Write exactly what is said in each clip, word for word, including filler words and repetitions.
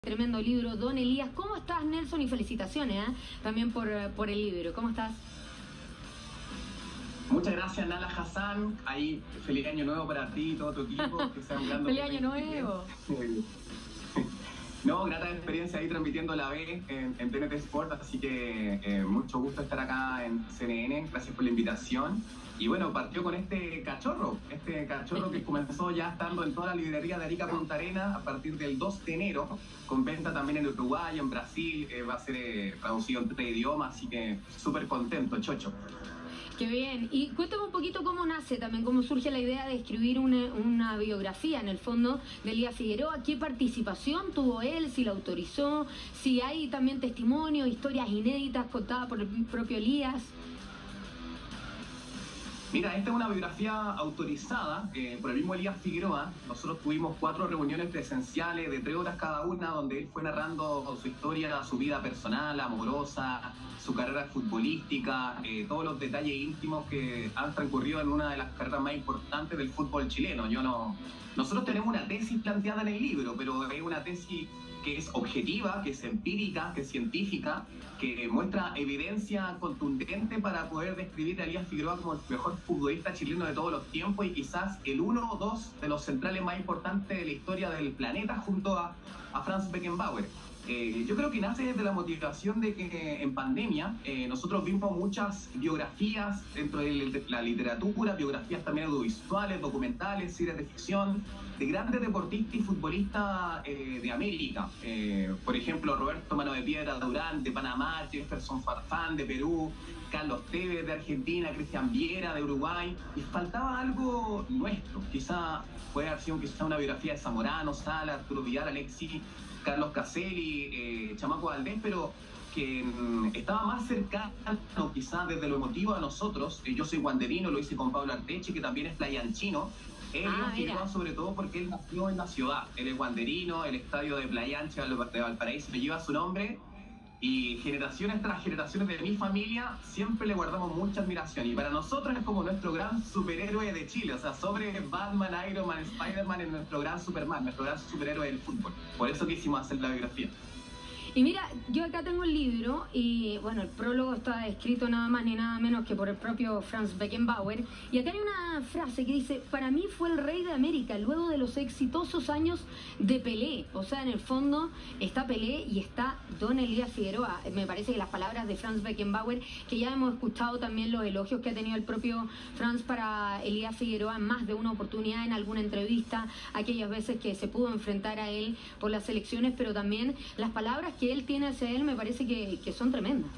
Tremendo libro, Don Elías. ¿Cómo estás, Nelson? Y felicitaciones ¿eh? también por, por el libro. ¿Cómo estás? Muchas gracias, Nala Hassan. Ahí, feliz año nuevo para ti y todo tu equipo. Que sea un gran ¡Feliz año nuevo! No, grata experiencia ahí transmitiendo la B en, en T N T Sport, así que eh, mucho gusto estar acá en C N N. Gracias por la invitación. Y bueno, partió con este cachorro, este cachorro que comenzó ya estando en toda la librería de Arica Punta Arenas a partir del dos de enero, con venta también en Uruguay, en Brasil, eh, va a ser eh, traducido en tres idiomas, así que súper contento, chocho. Qué bien. Y cuéntame un poquito cómo nace también, cómo surge la idea de escribir una, una biografía, en el fondo, de Elías Figueroa. ¿Qué participación tuvo él? ¿Si la autorizó? ¿Si hay también testimonios, historias inéditas contadas por el propio Elías? Mira, esta es una biografía autorizada eh, por el mismo Elías Figueroa. Nosotros tuvimos cuatro reuniones presenciales de tres horas cada una, donde él fue narrando su historia, su vida personal, amorosa, su carrera futbolística, eh, todos los detalles íntimos que han transcurrido en una de las carreras más importantes del fútbol chileno. Yo no... Nosotros tenemos una tesis planteada en el libro, pero es una tesis que es objetiva, que es empírica, que es científica, que muestra evidencia contundente para poder describir a Elías Figueroa como el mejor futbolista chileno de todos los tiempos y quizás el uno o dos de los centrales más importantes de la historia del planeta junto a, a Franz Beckenbauer. Eh, yo creo que nace desde la motivación de que en pandemia eh, nosotros vimos muchas biografías dentro de la literatura, biografías también audiovisuales, documentales, series de ficción, de grandes deportistas y futbolistas eh, de América. Eh, por ejemplo, Roberto Mano de Piedra Durán de Panamá, Jefferson Farfán de Perú, Carlos Tevez de Argentina, Cristian Viera de Uruguay, y faltaba algo nuestro. Quizá puede haber sido quizá una biografía de Zamorano, Sala, Arturo Villar, Alexis, Carlos Caselli, eh, Chamaco Valdés, pero que mm, estaba más cercano quizás desde lo emotivo a nosotros. Eh, yo soy guanderino, lo hice con Pablo Arteche, que también es playanchino. Él ah, Figueroa, sobre todo porque él nació en la ciudad. Él es guanderino, el estadio de Playa Ancha de Valparaíso le lleva su nombre. Y generaciones tras generaciones de mi familia siempre le guardamos mucha admiración. Y para nosotros es como nuestro gran superhéroe de Chile. O sea, sobre Batman, Iron Man, Spider-Man es nuestro gran Superman, nuestro gran superhéroe del fútbol. Por eso quisimos hacer la biografía. Y mira, yo acá tengo el libro y bueno, el prólogo está escrito nada más ni nada menos que por el propio Franz Beckenbauer. Y acá hay una frase que dice: para mí fue el rey de América luego de los exitosos años de Pelé. O sea, en el fondo está Pelé y está Don Elías Figueroa. Me parece que las palabras de Franz Beckenbauer, que ya hemos escuchado también los elogios que ha tenido el propio Franz para Elías Figueroa en más de una oportunidad, en alguna entrevista, aquellas veces que se pudo enfrentar a él por las elecciones, pero también las palabras que él tiene hacia él me parece que, que son tremendas.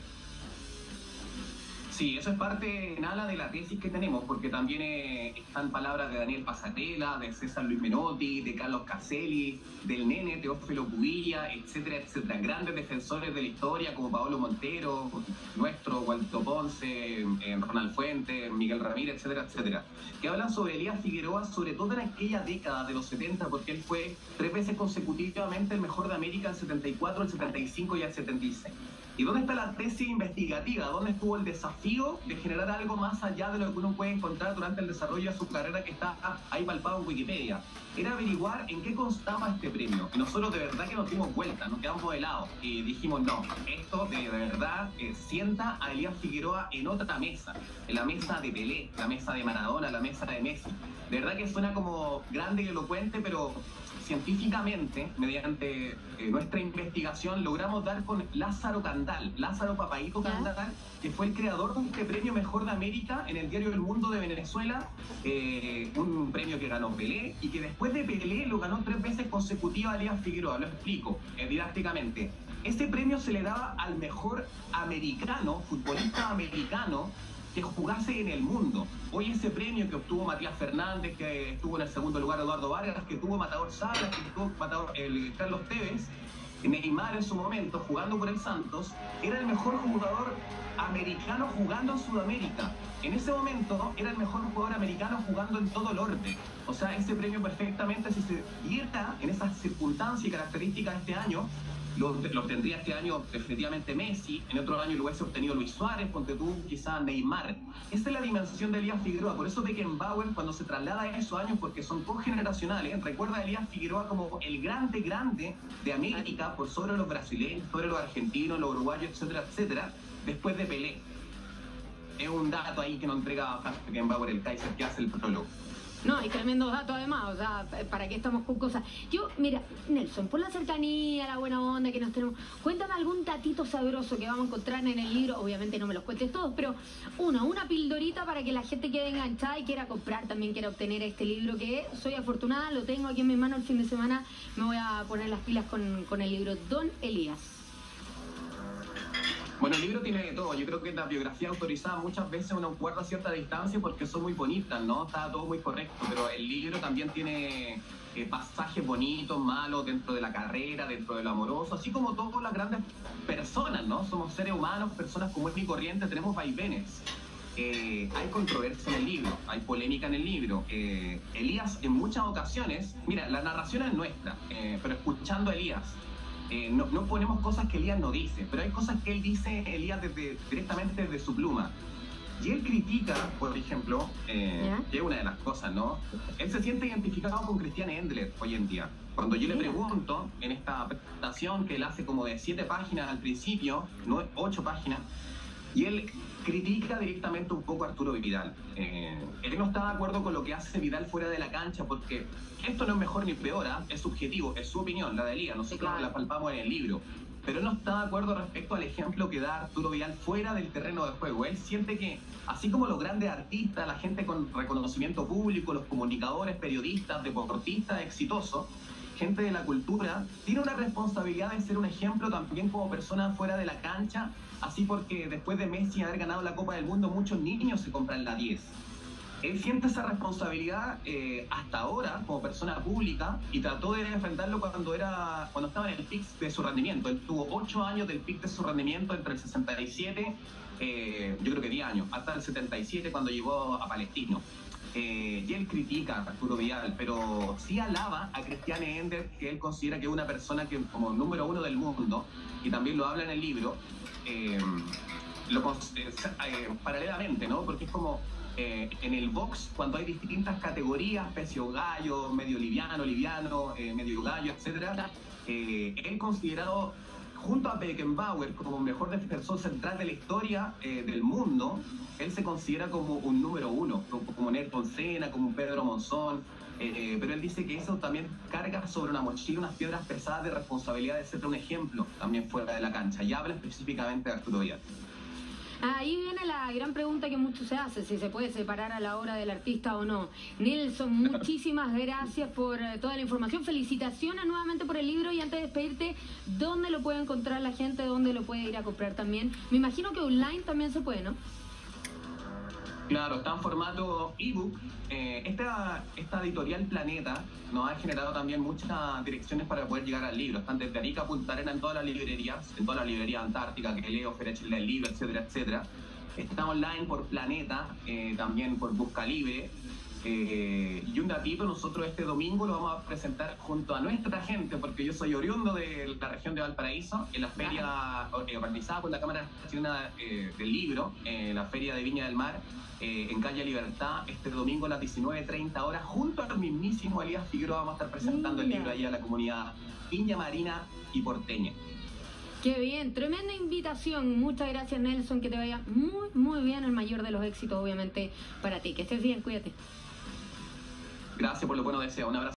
Sí, eso es parte, Nala, de la tesis que tenemos, porque también eh, están palabras de Daniel Pasarela, de César Luis Menotti, de Carlos Caselli, del nene Teófilo Cubilla, etcétera, etcétera. Grandes defensores de la historia como Paolo Montero, nuestro, Waldo Ponce, eh, Ronald Fuentes, Miguel Ramírez, etcétera, etcétera. Que hablan sobre Elías Figueroa, sobre todo en aquella década de los setenta, porque él fue tres veces consecutivamente el mejor de América, el setenta y cuatro, el setenta y cinco y el setenta y seis. ¿Y dónde está la tesis investigativa? ¿Dónde estuvo el desafío de generar algo más allá de lo que uno puede encontrar durante el desarrollo de su carrera que está ahí palpado en Wikipedia? Era averiguar en qué constaba este premio. Y nosotros de verdad que nos dimos vuelta, nos quedamos de lado y dijimos, no, esto de verdad eh, sienta a Elías Figueroa en otra mesa, en la mesa de Pelé, la mesa de Maradona, la mesa de Messi. De verdad que suena como grande y elocuente, pero científicamente, mediante eh, nuestra investigación, logramos dar con Lázaro Candal, Lázaro Papaíto Candal, que fue el creador de este premio Mejor de América en el diario El Mundo de Venezuela, eh, un premio que ganó Pelé y que después de Pelé lo ganó tres veces consecutivas a Elías Figueroa. Lo explico eh, didácticamente. Este premio se le daba al mejor americano, futbolista americano, que jugase en el mundo. Hoy ese premio que obtuvo Matías Fernández, que estuvo en el segundo lugar Eduardo Vargas, que tuvo Matador Salas, que tuvo Matador, el Carlos Tevez, Neymar en su momento jugando por el Santos, era el mejor jugador americano jugando en Sudamérica. En ese momento era el mejor jugador americano jugando en todo el orbe. O sea, ese premio perfectamente, si se diera en esas circunstancias y características de este año, Lo, lo tendría este año definitivamente Messi, en otro año lo hubiese obtenido Luis Suárez, ponte tú, quizá Neymar. Esa es la dimensión de Elías Figueroa, por eso Beckenbauer cuando se traslada a esos años, porque son cogeneracionales, recuerda a Elías Figueroa como el grande grande de América, por sobre los brasileños, sobre los argentinos, los uruguayos, etcétera, etcétera, después de Pelé. Es un dato ahí que nos entrega Franz Beckenbauer, el Kaiser, que hace el prólogo. No, hay tremendos datos además, o sea, ¿para qué estamos con cosas? Yo, mira, Nelson, por la cercanía, la buena onda que nos tenemos, cuéntame algún datito sabroso que vamos a encontrar en el libro, obviamente no me los cuentes todos, pero uno, una pildorita para que la gente quede enganchada y quiera comprar, también quiera obtener este libro, que soy afortunada, lo tengo aquí en mis manos el fin de semana, me voy a poner las pilas con, con el libro Don Elías. Bueno, el libro tiene de todo. Yo creo que la biografía autorizada muchas veces uno guarda cierta distancia porque son muy bonitas, ¿no? Está todo muy correcto, pero el libro también tiene eh, pasajes bonitos, malos, dentro de la carrera, dentro de lo amoroso, así como todas las grandes personas, ¿no? Somos seres humanos, personas comunes y corrientes, tenemos vaivenes. Eh, hay controversia en el libro, hay polémica en el libro. Eh, Elías, en muchas ocasiones, mira, la narración es nuestra, eh, pero escuchando a Elías, Eh, no, no ponemos cosas que Elías no dice, pero hay cosas que él dice, Elías, desde, directamente desde su pluma. Y él critica, por ejemplo, eh, ¿Yeah? que es una de las cosas, ¿no? Él se siente identificado con Christian Endler hoy en día. Cuando yo le pregunto, en esta presentación que él hace como de siete páginas al principio, no ocho páginas, y él critica directamente un poco a Arturo Vidal. Eh, él no está de acuerdo con lo que hace Vidal fuera de la cancha, porque esto no es mejor ni peor, ¿eh? Es subjetivo, es su opinión, la de Elías, nosotros claro. la palpamos en el libro. Pero él no está de acuerdo respecto al ejemplo que da Arturo Vidal fuera del terreno de juego. Él siente que, así como los grandes artistas, la gente con reconocimiento público, los comunicadores, periodistas, deportistas exitosos, gente de la cultura, tiene una responsabilidad de ser un ejemplo también como persona fuera de la cancha, así porque después de Messi haber ganado la Copa del Mundo, muchos niños se compran la diez. Él siente esa responsabilidad eh, hasta ahora como persona pública y trató de enfrentarlo cuando era cuando estaba en el pic de su rendimiento. Él tuvo ocho años del pic de su rendimiento entre el sesenta y siete, eh, yo creo que diez años, hasta el setenta y siete cuando llegó a Palestino. Eh, y él critica a Arturo Vidal, pero sí alaba a Christian Endler, que él considera que es una persona que como número uno del mundo, y también lo habla en el libro, eh, lo, eh, eh, paralelamente, ¿no? Porque es como eh, en el box, cuando hay distintas categorías, peso gallo, medio liviano, liviano, eh, medio gallo, etcétera, eh, él considerado junto a Beckenbauer como mejor defensor central de la historia eh, del mundo. Él se considera como un número uno, como, como Ayrton Senna, como un Pedro Monzón, eh, pero él dice que eso también carga sobre una mochila unas piedras pesadas de responsabilidad de ser un ejemplo también fuera de la cancha, y habla específicamente de Arturo Vidal. Ahí viene la gran pregunta que mucho se hace, si se puede separar a la obra del artista o no. Nelson, muchísimas gracias por toda la información. Felicitaciones nuevamente por el libro, y antes de despedirte, ¿dónde lo puede encontrar la gente? ¿Dónde lo puede ir a comprar también? Me imagino que online también se puede, ¿no? Claro, está en formato ebook. Eh, esta, esta editorial Planeta nos ha generado también muchas direcciones para poder llegar al libro. Están desde Arica a Punta Arenas en todas las librerías, en todas las librerías Antártica, que leo, Feria Chile del Libro, etcétera, etcétera. Está online por Planeta, eh, también por Busca Libre. Eh, y un datito, nosotros este domingo lo vamos a presentar junto a nuestra gente, porque yo soy oriundo de la región de Valparaíso, en la feria eh, organizada por la Cámara Chilena eh, del Libro, eh, la Feria de Viña del Mar, eh, en Calle Libertad, este domingo a las diecinueve treinta horas, junto al mismísimo Elías Figueroa vamos a estar presentando el libro ahí a la comunidad viña marina y porteña. Qué bien, tremenda invitación. Muchas gracias, Nelson, que te vaya muy, muy bien, el mayor de los éxitos, obviamente, para ti. Que estés bien, cuídate. Gracias por los buenos deseos. Un abrazo.